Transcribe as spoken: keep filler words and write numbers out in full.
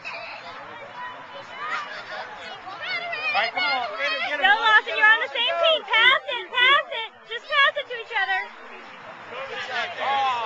right, come on. Get it, get it. Go, Lawson. You're on the same team. Pass it. Pass it. Just pass it to each other. Oh.